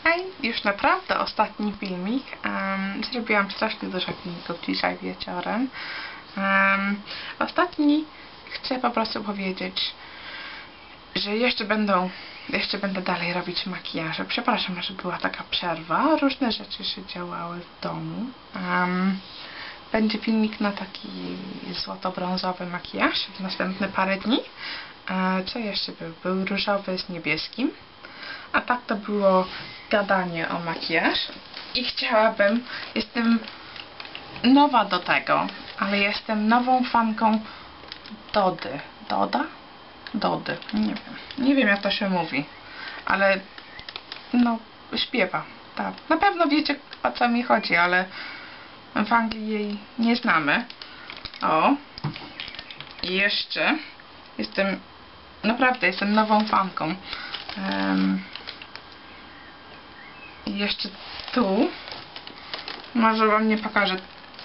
Hej, już naprawdę ostatni filmik. Zrobiłam strasznie dużo filmików dzisiaj wieczorem. Ostatni chcę po prostu powiedzieć, że jeszcze będę dalej robić makijaże. Przepraszam, że była taka przerwa. Różne rzeczy się działały w domu. Będzie filmik na taki złoto-brązowy makijaż w następne parę dni. Co jeszcze był? Był różowy z niebieskim. A tak to było gadanie o makijaż. I jestem nowa do tego, ale jestem nową fanką Dody. Dody. Nie wiem jak to się mówi. Ale no śpiewa. Tak. Na pewno wiecie o co mi chodzi, ale w Anglii jej nie znamy. O. I jeszcze naprawdę jestem nową fanką. I jeszcze tu może wam nie pokażę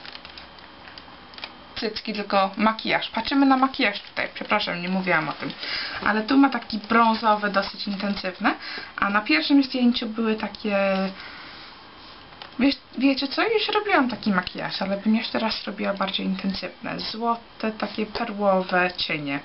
cycki, tylko makijaż. Patrzymy na makijaż tutaj. Przepraszam, nie mówiłam o tym. Ale tu ma taki brązowy, dosyć intensywny. A na pierwszym zdjęciu były takie... Wiecie co? Już robiłam taki makijaż, ale bym jeszcze raz robiła bardziej intensywne. Złote, takie perłowe cienie.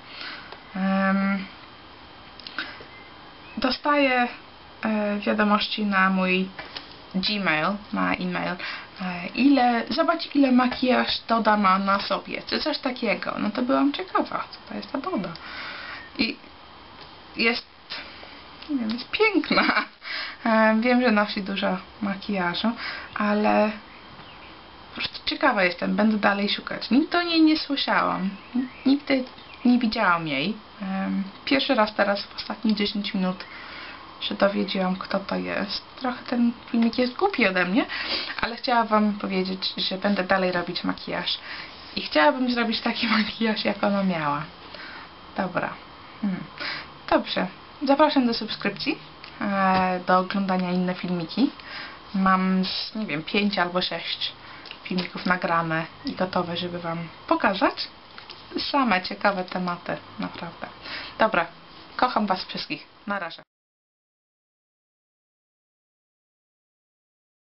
Dostaję wiadomości na mój Gmail, na e-mail, zobacz ile makijaż Doda ma na sobie, czy coś takiego. No to byłam ciekawa, co to jest ta Doda. I jest, nie wiem, jest piękna. Wiem, że nosi dużo makijażu, ale po prostu ciekawa jestem, będę dalej szukać. Nigdy o niej nie słyszałam, nigdy nie widziałam jej. Pierwszy raz teraz w ostatnich 10 minut się dowiedziałam, kto to jest. Trochę ten filmik jest głupi ode mnie, ale chciałam wam powiedzieć, że będę dalej robić makijaż. I chciałabym zrobić taki makijaż, jak ona miała. Dobra. Dobrze. Zapraszam do subskrypcji, do oglądania inne filmiki. Mam, nie wiem, 5 albo 6 filmików nagrane i gotowe, żeby wam pokazać. Same ciekawe tematy, naprawdę. Dobra. Kocham was wszystkich. Na razie.